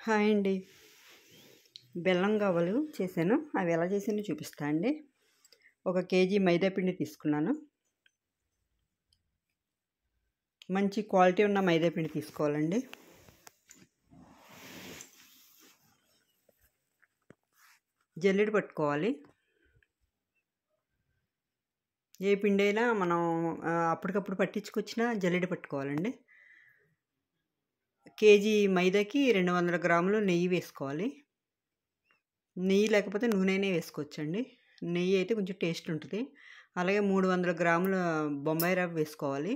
Hi అండి. బెల్లం గవ్వలు చేశాను. అవి ఎలా చేశానో చూపిస్తా అండి. 1 కేజీ మైదా పిండి తీసుకున్నాను. మంచి క్వాలిటీ ఉన్న మైదా పిండి తీసుకోవాలండి. జల్లెడ పట్టుకోవాలి. ఏ పిండి అయినా మనం అప్పటికప్పుడు పట్టించుకొచ్చినా జల్లెడ పట్టుకోవాలండి. కేజీ మైదాకి 200 గ్రాములు నెయ్యి వేసుకోవాలి. నెయ్యి లేకపోతే నూనెనే వేసుకోవచ్చండి. నెయ్యి అయితే కొంచెం టేస్ట్ ఉంటుంది. అలాగే 300 గ్రాముల బొంబాయి రవ్వ వేసుకోవాలి.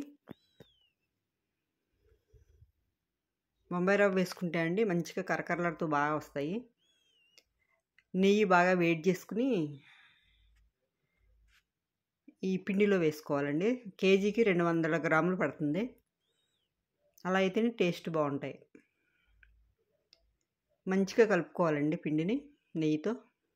బొంబాయి రవ్వ వేసుకుంటే అండి మంచిగా కరకరలాడుతూ బాగా వస్తాయి. నెయ్యి బాగా వేడి చేసుకుని ఈ పిండిలో వేసుకోవాలండి. కేజీకి 200 గ్రాములు పడుతుంది. అలా అయితేనే టేస్ట్ బాగుంటాయి. మంచిగా కలుపుకోవాలండి పిండిని నెయ్యితో.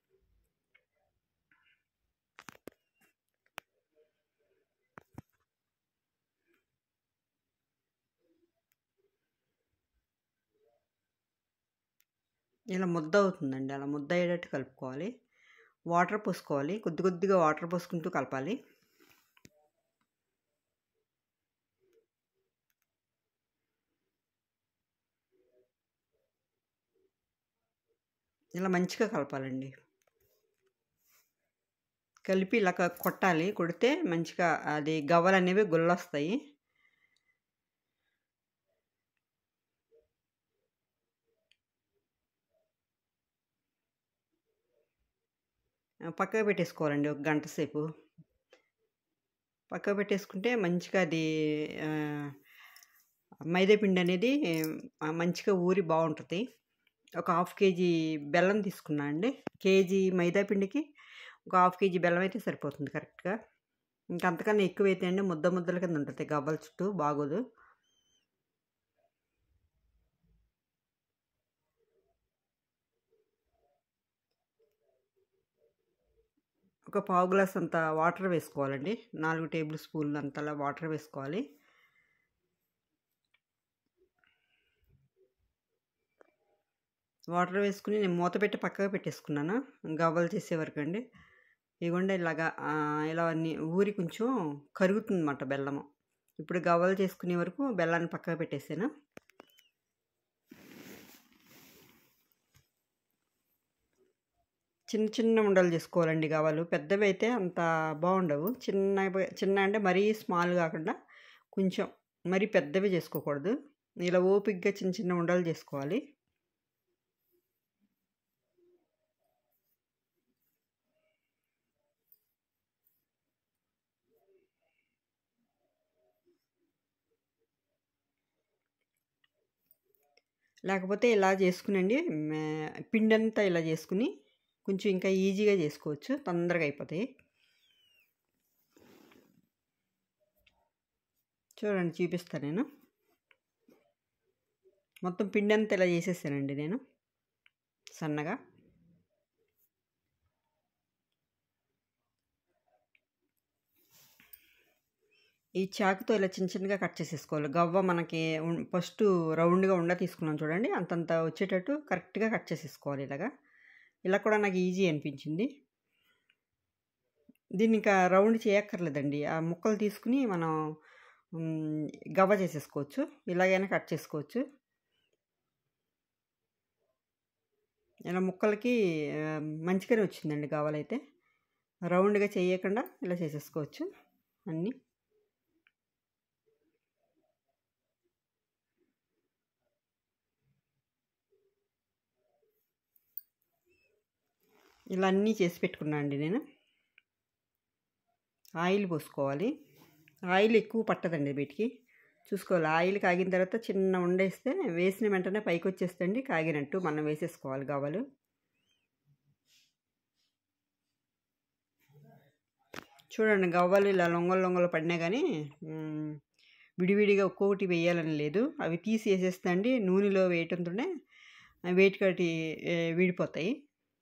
ఇలా ముద్ద అవుతుందండి. అలా ముద్ద అయ్యేటట్టు కలుపుకోవాలి. వాటర్ పోసుకోవాలి. కొద్ది కొద్దిగా వాటర్ పోసుకుంటూ కలపాలి. ఇలా మంచిగా కలపాలండి. కలిపి ఇలా కొట్టాలి. కొడితే మంచిగా అది గవ్వలు అనేవి గుల్లొస్తాయి. పక్కకు పెట్టేసుకోవాలండి 1 గంట సేపు. పక్కకు పెట్టేసుకుంటే మంచిగా అది మైదా పిండి అనేది మంచిగా ఊరి బాగుంటుంది. ఒక 1/2 కేజీ బెల్లం తీసుకున్నా అండి. కేజీ మైదా పిండికి ఒక 1/2 కేజీ బెల్లం అయితే సరిపోతుంది కరెక్ట్గా. ఇంకంతకన్నా ఎక్కువైతే అండి ముద్ద ముద్దల కింద ఉంటుంది. గవ్వల చుట్టూ బాగోదు. ఒక పావు గ్లాస్ అంత వాటర్ వేసుకోవాలండి. 4 టేబుల్ స్పూన్లు అంతలా వాటర్ వేసుకోవాలి. వాటర్ వేసుకుని నేను మూత పెట్టి పక్కగా పెట్టేసుకున్నాను గవ్వలు చేసే వరకు అండి. ఇదిగోండి ఇలాగా ఇలా ఊరి కొంచెం కరుగుతుందన్నమాట బెల్లము. ఇప్పుడు గవ్వలు చేసుకునే వరకు బెల్లాన్ని పక్కగా పెట్టేసాను. చిన్న చిన్న ఉండలు చేసుకోవాలండి గవ్వలు. పెద్దవి అయితే అంత బాగుండవు. చిన్న అంటే మరీ స్మాల్ కాకుండా కొంచెం మరీ పెద్దవి చేసుకోకూడదు. ఇలా ఓపికగా చిన్న చిన్న ఉండలు చేసుకోవాలి. లేకపోతే ఇలా చేసుకునండి పిండి అంతా ఇలా చేసుకుని కొంచెం ఇంకా ఈజీగా చేసుకోవచ్చు. తొందరగా అయిపోతాయి. చూడండి చూపిస్తాను నేను. మొత్తం పిండి అంతా ఇలా చేసేసానండి నేను సన్నగా. ఈ చాకుతో ఇలా చిన్న చిన్నగా కట్ చేసేసుకోవాలి. గవ్వ మనకి ఫస్ట్ రౌండ్గా ఉండ తీసుకున్నాం చూడండి. అంతంత వచ్చేటట్టు కరెక్ట్గా కట్ చేసేసుకోవాలి ఇలాగా. ఇలా కూడా నాకు ఈజీ అనిపించింది. దీన్ని ఇంకా రౌండ్ చేయక్కర్లేదండి. ఆ ముక్కలు తీసుకుని మనం గవ్వ చేసేసుకోవచ్చు. ఇలాగైనా కట్ చేసుకోవచ్చు. ఇలా ముక్కలకి మంచిగానే వచ్చిందండి గవ్వలైతే. రౌండ్గా చేయకుండా ఇలా చేసేసుకోవచ్చు అన్నీ. ఇలా అన్నీ చేసి పెట్టుకున్నా అండి నేను. ఆయిల్ పోసుకోవాలి. ఆయిల్ ఎక్కువ పట్టదండి వీటికి. చూసుకోవాలి. ఆయిల్ కాగిన తర్వాత చిన్న ఉండేస్తే వేసిన వెంటనే పైకి వచ్చేస్తండి కాగినట్టు మనం వేసేసుకోవాలి గవ్వలు. చూడండి గవ్వలు ఇలా లొంగలు పడినా కానీ విడివిడిగా ఒక్కొక్కటి వేయాలని లేదు. అవి తీసి వేసేస్తండి. నూనెలో వేయటంతోనే వేటికటి విడిపోతాయి.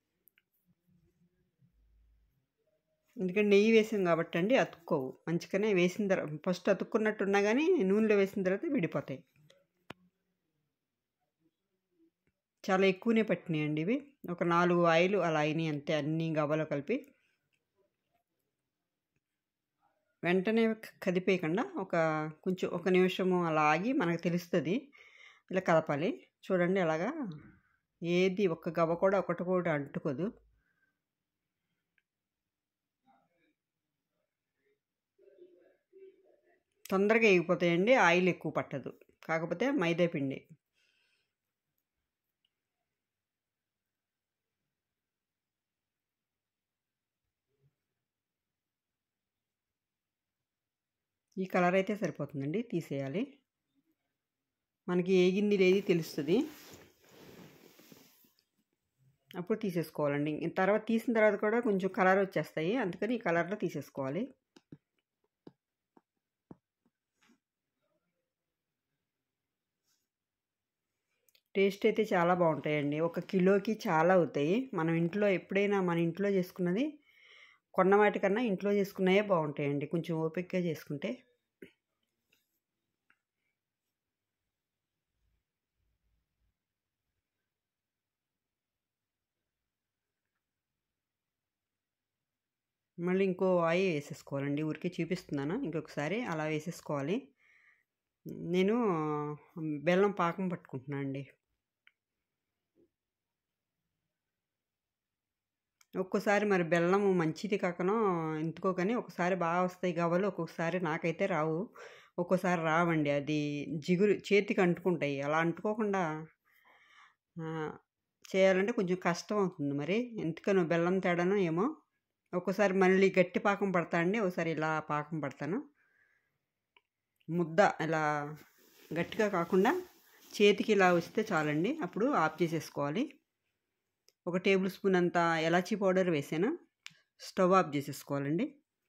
ఎందుకంటే నెయ్యి వేసాం కాబట్టి అండి అతుక్కోవు. మంచిగానే వేసిన తర్వాత ఫస్ట్ అతుక్కున్నట్టు ఉన్నా కానీ నూనెలో వేసిన తర్వాత విడిపోతాయి. చాలా ఎక్కువనే పట్టినాయండి ఇవి. ఒక 4 ఆయిలు అలా అయినాయి అంతే, అన్నీ గవ్వలో కలిపి. వెంటనే కదిపేయకుండా కొంచెం ఒక నిమిషము అలా ఆగి మనకు తెలుస్తుంది. ఇలా కలపాలి. చూడండి అలాగా ఏది ఒక్క గవ్వ కూడా ఒకటి కూడా అంటుకోదు. తొందరగా ఎగిపోతాయండి, ఆయిల్ ఎక్కువ పట్టదు. కాకపోతే మైదా పిండి. ఈ కలర్ అయితే సరిపోతుందండి, తీసేయాలి. మనకి ఏగింది లేది తెలుస్తుంది, అప్పుడు తీసేసుకోవాలండి. తర్వాత తీసిన తర్వాత కూడా కొంచెం కలర్ వచ్చేస్తాయి, అందుకని ఈ కలర్లో తీసేసుకోవాలి. టేస్ట్ అయితే చాలా బాగుంటాయండి. 1 కిలోకి చాలా అవుతాయి. మనం ఇంట్లో ఎప్పుడైనా మన ఇంట్లో చేసుకున్నది కొన్న వాటికన్నా ఇంట్లో చేసుకున్నవే బాగుంటాయండి, కొంచెం ఓపికగా చేసుకుంటే. మళ్ళీ ఇంకో ఆయిల్ వేసేసుకోవాలండి. ఊరికే చూపిస్తున్నాను, ఇంకొకసారి అలా వేసేసుకోవాలి. నేను బెల్లం పాకం పట్టుకుంటున్నాను అండి. ఒక్కోసారి మరి బెల్లం మంచిది కాకనో ఎందుకో కానీ ఒకసారి బాగా వస్తాయి గవ్వలు, ఒక్కొక్కసారి నాకైతే రావు. ఒక్కోసారి రావండి, అది జిగురు చేతికి అంటుకుంటాయి. అలా అంటుకోకుండా చేయాలంటే కొంచెం కష్టం అవుతుంది. మరి ఎందుకనో బెల్లం తేడానో ఏమో. ఒక్కోసారి మళ్ళీ గట్టి పాకం పడతా అండి, ఒకసారి ఇలా పాకం పడతాను. ముద్ద ఇలా గట్టిగా కాకుండా చేతికి ఇలా వస్తే చాలండి, అప్పుడు ఆఫ్ చేసేసుకోవాలి. 1 టేబుల్ స్పూన్ అంత ఎలాచీ పౌడర్ వేసాను. స్టవ్ ఆఫ్ చేసేసుకోవాలండి.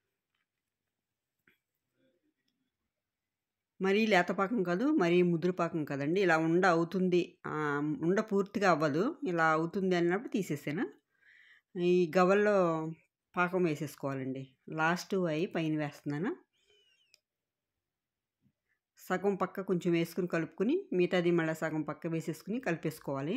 మరీ లేత పాకం కాదు, మరీ ముదురు పాకం కాదండి. ఇలా ఉండ అవుతుంది, ఉండ పూర్తిగా అవ్వదు, ఇలా అవుతుంది అన్నప్పుడు తీసేసాను. ఈ గవ్వల్లో పాకం వేసేసుకోవాలండి. లాస్ట్ అయి పైన వేస్తున్నాను. సగం పక్క కొంచెం వేసుకుని కలుపుకుని మిగతాది మళ్ళీ సగం పక్క వేసేసుకుని కలిపేసుకోవాలి.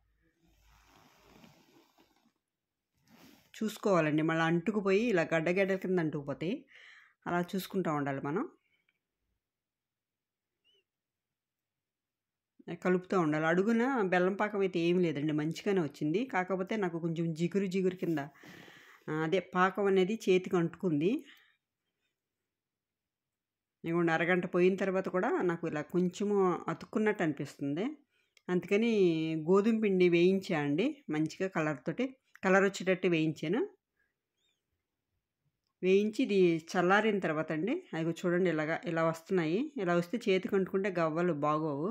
చూసుకోవాలండి, మళ్ళీ అంటుకుపోయి ఇలా గడ్డగడ్డల కింద అంటుకుపోతాయి. అలా చూసుకుంటూ ఉండాలి మనం, కలుపుతూ ఉండాలి. అడుగున బెల్లం పాకం అయితే ఏమి లేదండి, మంచిగానే వచ్చింది. కాకపోతే నాకు కొంచెం జిగురు జిగురు కింద అదే పాకం అనేది చేతికి అంటుకుంది. ఇదిగోండి, అరగంట పోయిన తర్వాత కూడా నాకు ఇలా కొంచెము అతుక్కున్నట్టు అనిపిస్తుంది. అందుకని గోధుమ పిండి వేయించా అండి, మంచిగా కలర్ వచ్చేటట్టు వేయించాను. వేయించి ఇది చల్లారిన తర్వాత అండి, అవి చూడండి ఇలా వస్తున్నాయి. ఇలా వస్తే చేతికి అంటుకుంటే గవ్వలు బాగోవు.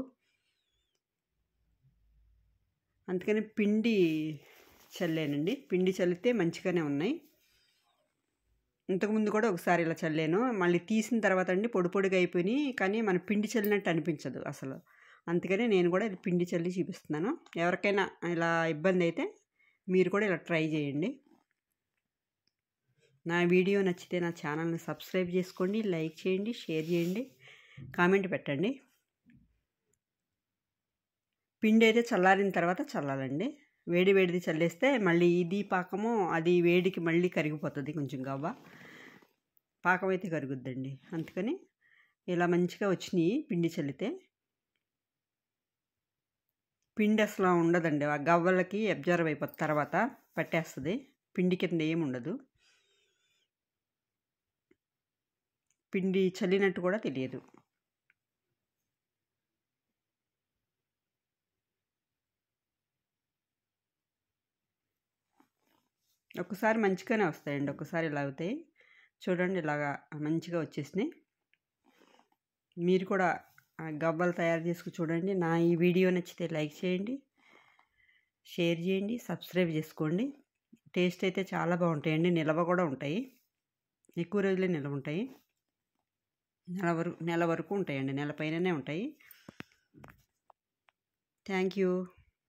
అందుకని పిండి చల్లానండి. పిండి చల్లితే మంచిగానే ఉన్నాయి. ఇంతకుముందు కూడా ఒకసారి ఇలా చల్లాను. మళ్ళీ తీసిన తర్వాత అండి పొడి పొడిగా అయిపోయినాయి, కానీ మన పిండి చల్లినట్టు అనిపించదు అసలు. అందుకనే నేను కూడా ఇది పిండి చల్లి చూపిస్తున్నాను. ఎవరికైనా ఇలా ఇబ్బంది అయితే మీరు కూడా ఇలా ట్రై చేయండి. నా వీడియో నచ్చితే నా ఛానల్ని సబ్స్క్రైబ్ చేసుకోండి, లైక్ చేయండి, షేర్ చేయండి, కామెంట్ పెట్టండి. పిండి అయితే చల్లారిన తర్వాత చల్లాలండి. వేడిది చల్లేస్తే మళ్ళీ ఇది పాకము అది వేడికి మళ్ళీ కరిగిపోతుంది, కొంచెం గవ్వ పాకం అయితే కరుగుద్దండి. అందుకని ఇలా మంచిగా వచ్చినాయి పిండి చల్లితే. పిండి అసలు ఉండదండి, ఆ గవ్వలకి అబ్జర్వ్ అయిపోతుంది, తర్వాత పట్టేస్తుంది. పిండి కింద ఏమి ఉండదు, పిండి చల్లినట్టు కూడా తెలియదు. ఒకసారి మంచిగానే వస్తాయండి, ఒకసారి ఇలా అవుతాయి. చూడండి, ఇలాగా మంచిగా వచ్చేసినాయి. మీరు కూడా గవ్వలు తయారు చేసుకు చూడండి. నా ఈ వీడియో నచ్చితే లైక్ చేయండి, షేర్ చేయండి, సబ్స్క్రైబ్ చేసుకోండి. టేస్ట్ అయితే చాలా బాగుంటాయండి, నిల్వ కూడా ఉంటాయి, ఎక్కువ రోజులే నిల్వ ఉంటాయి. నెల వరకు ఉంటాయండి, నెల పైననే ఉంటాయి. Thank you.